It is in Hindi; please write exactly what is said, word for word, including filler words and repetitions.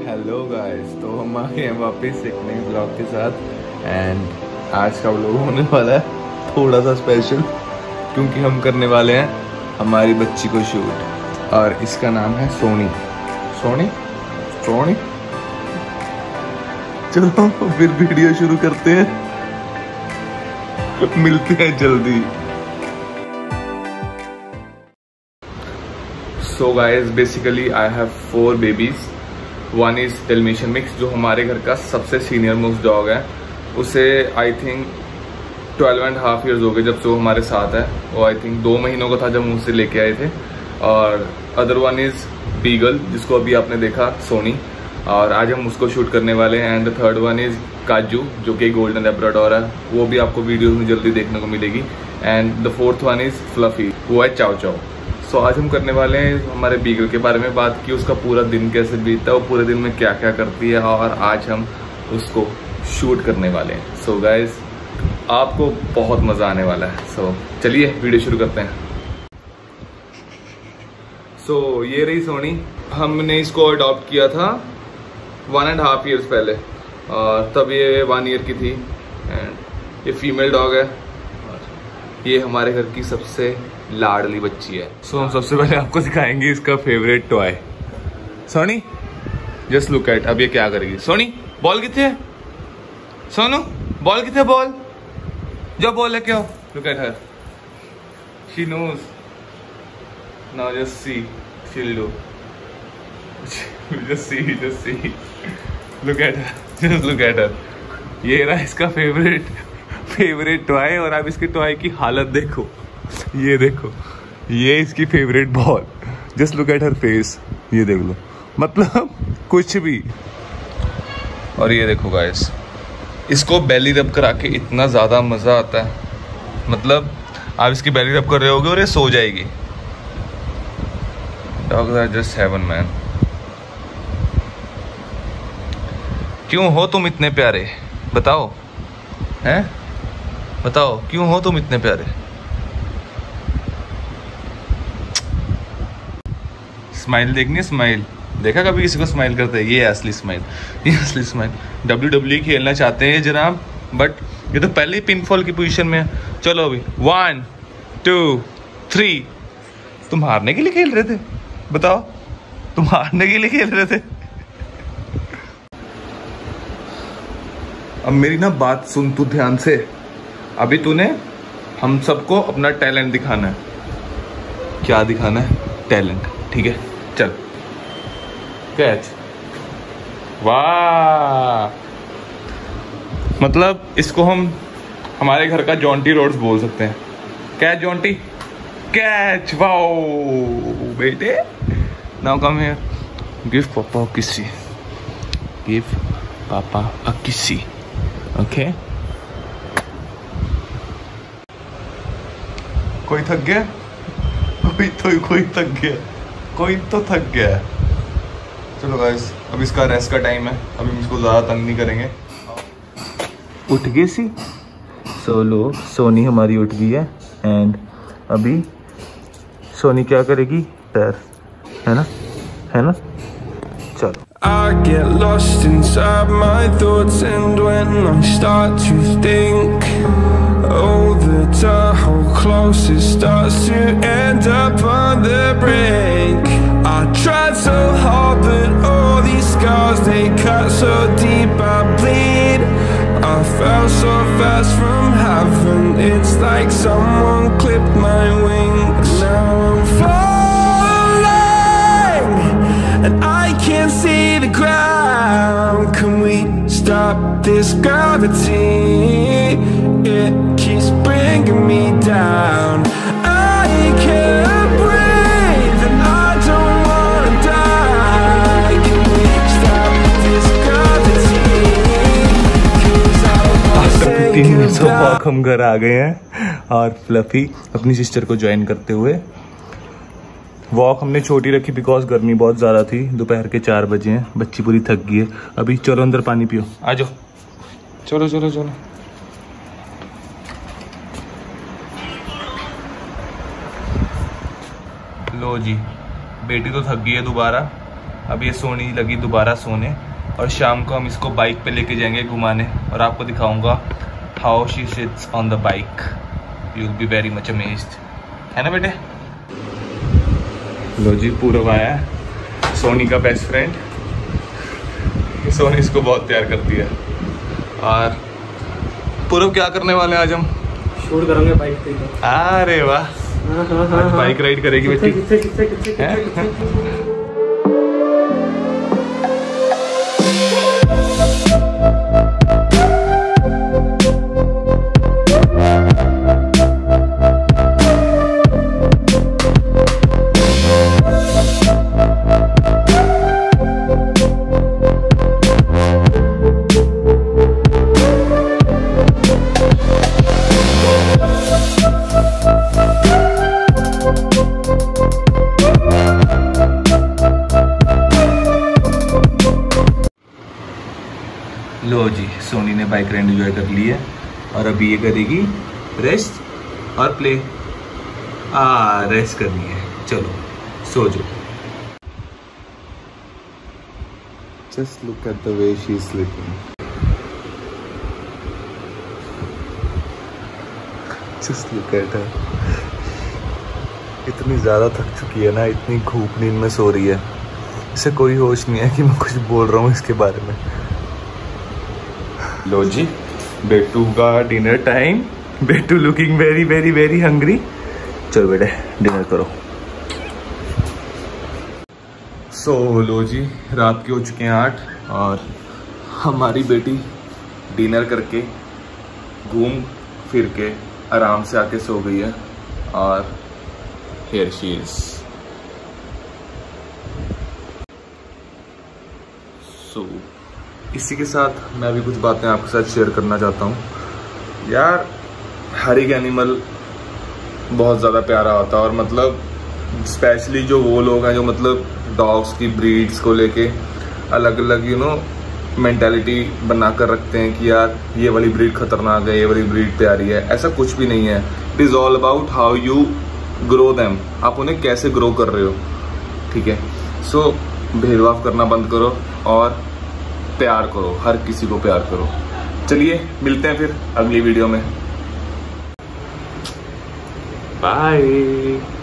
हेलो गाइस, तो हम आ गए हैं वापस एक नए ब्लॉग के साथ। एंड आज का व्लॉग होने वाला है थोड़ा सा स्पेशल, क्योंकि हम करने वाले हैं हमारी बच्ची को शूट, और इसका नाम है सोनी। सोनी सोनी चलो फिर वीडियो शुरू करते हैं, मिलते हैं जल्दी। So guys, basically I have four babies. One is Dalmatian mix, जो हमारे घर का सबसे सीनियर मोस्ट डॉग है। उसे I think twelve and half years हो गए जब से वो हमारे साथ है। वो आई थिंक दो महीनों का था जब हम उससे लेके आए थे। और अदर वन इज बीगल, जिसको अभी आपने देखा, सोनी, और आज हम उसको शूट करने वाले हैं। And the third one is Kaju, जो कि गोल्डन लैब्राडोर है, वो भी आपको वीडियोस में जल्दी देखने को मिलेगी। And the fourth one is Fluffy, वो है चाव चाव। सो so, आज हम करने वाले हैं हमारे बीगल के बारे में बात की, उसका पूरा दिन कैसे बीतता है, वो पूरे दिन में क्या क्या करती है, और आज हम उसको शूट करने वाले हैं। सो so गाइज, आपको बहुत मज़ा आने वाला है। सो so, चलिए वीडियो शुरू करते हैं। सो so, ये रही सोनी। हमने इसको अडॉप्ट किया था वन एंड हाफ ईयर्स पहले, और तब ये वन ईयर की थी। एंड ये फीमेल डॉग है, और ये हमारे घर की सबसे लाडली बच्ची है। सो so, हम सबसे पहले आपको दिखाएंगे इसका favourite toy. Soni just look at, अब ये क्या करेगी। सोनी बॉल किथे है? सोनू बॉल किथे? बॉल जो बॉल है क्या? Look at her, she knows. Now just see, she'll do. just see, just see. Look at her, just look at her. ये रहा इसका फेवरेट फेवरेट टॉय, और आप इसके टॉय की हालत देखो। ये देखो, ये इसकी favourite ball. Just look at her face, ये देख लो, मतलब कुछ भी। और ये देखो गाइस, इसको बेली रब करा के इतना ज़्यादा मज़ा आता है, मतलब आप इसकी बेली रब कर रहे होगे और ये सो जाएगी। Dogs are just heaven man. क्यों हो तुम इतने प्यारे? बताओ, हैं? बताओ क्यों हो तुम इतने प्यारे? स्माइल देखनी है, स्माइल। देखा कभी किसी को स्माइल करते हैं? ये असली स्माइल, ये असली स्माइल। डब्ल्यू डब्ल्यू खेलना चाहते हैं जनाब, बट ये तो पहले ही पिनफॉल की पोजीशन में है। चलो अभी वन टू थ्री। तुम हारने के लिए खेल रहे थे? बताओ, तुम हारने के लिए खेल रहे थे? अब मेरी ना बात सुन तू ध्यान से। अभी तूने हम सबको अपना टैलेंट दिखाना है। क्या दिखाना है? टैलेंट, ठीक है? चल कैच। वाह, मतलब इसको हम हमारे घर का जॉन्टी रोड्स बोल सकते हैं। Catch Jonty, catch. वाओ बेटे, now come here, give papa a किसी, गिव पापा अ किसी, ओके? कोई थक गया? कोई तो कोई थक गया, कोई तो थक गया। चलो गाइस, अब इसका रेस्ट का टाइम है, अभी हम इसको ज़्यादा तंग नहीं करेंगे। उठ गई सी सोलो, सोनी हमारी उठ गई है। एंड अभी सोनी क्या करेगी? पैर, है ना, है ना? चलो। I get lost inside my thoughts, and when I start to think, oh, the Tahoe closest starts to end up on the brink. I tried so hard, but all these scars, they cut so deep, I bleed. I fell so fast from heaven, it's like someone clipped my wings. Now I'm falling, and I can't see the ground. Can we stop this gravity? It keeps bringing me down. I can't breathe, and I don't wanna die. Can we stop this gravity? 'Cause I wanna say goodbye. हम घर आ गए हैं, और फ्लफी अपनी सिस्टर को ज्वाइन करते हुए। वॉक हमने छोटी रखी बिकॉज गर्मी बहुत ज़्यादा थी। दोपहर के चार बजे हैं, बच्ची पूरी थक गई है। अभी चलो अंदर पानी पियो, आ जाओ। चलो चलो चलो। लो जी, बेटी तो थक गई है दोबारा, अब ये सोनी लगी दोबारा सोने, और शाम को हम इसको बाइक पे लेके जाएंगे घुमाने और आपको दिखाऊंगा how she sits on the bike. You will be very much amazed, है ना बेटे। लो जी, पूरब आया है, सोनी का बेस्ट फ्रेंड। सोनी इसको बहुत प्यार करती है। और पूरब क्या करने वाले हैं आज हम? शूट करेंगे बाइक पे। अरे वाह, आज बाइक राइड करेगी बेटी। कितने कितने कितने कितने लो जी, सोनी ने बाइक राइड एंजॉय कर ली है और अभी ये करेगी रेस्ट और प्ले। आ रेस्ट करनी है, चलो सो जाओ। Just look at the way she is sleeping. Just look at her. इतनी ज़्यादा थक चुकी है ना, इतनी घूप नींद में सो रही है, इसे कोई होश नहीं है कि मैं कुछ बोल रहा हूँ इसके बारे में। लो जी, बेटू का डिनर टाइम। बेटू looking very very very hungry. चलो बेटे डिनर करो। सो so, लो जी, रात के हो चुके हैं आठ और हमारी बेटी डिनर करके घूम फिर के आराम से आके सो गई है। और हियर शी इज। सो इसी के साथ मैं भी कुछ बातें आपके साथ शेयर करना चाहता हूँ। यार, हर एक एनिमल बहुत ज़्यादा प्यारा होता है, और मतलब स्पेशली जो वो लोग हैं जो मतलब डॉग्स की ब्रीड्स को लेके अलग अलग यू नो मेंटालिटी बना कर रखते हैं कि यार ये वाली ब्रीड खतरनाक है, ये वाली ब्रीड प्यारी है। ऐसा कुछ भी नहीं है। It is all about how you grow them, आप उन्हें कैसे ग्रो कर रहे हो, ठीक है। सो so, भेदभाव करना बंद करो और प्यार करो, हर किसी को प्यार करो। चलिए मिलते हैं फिर अगली वीडियो में। बाय।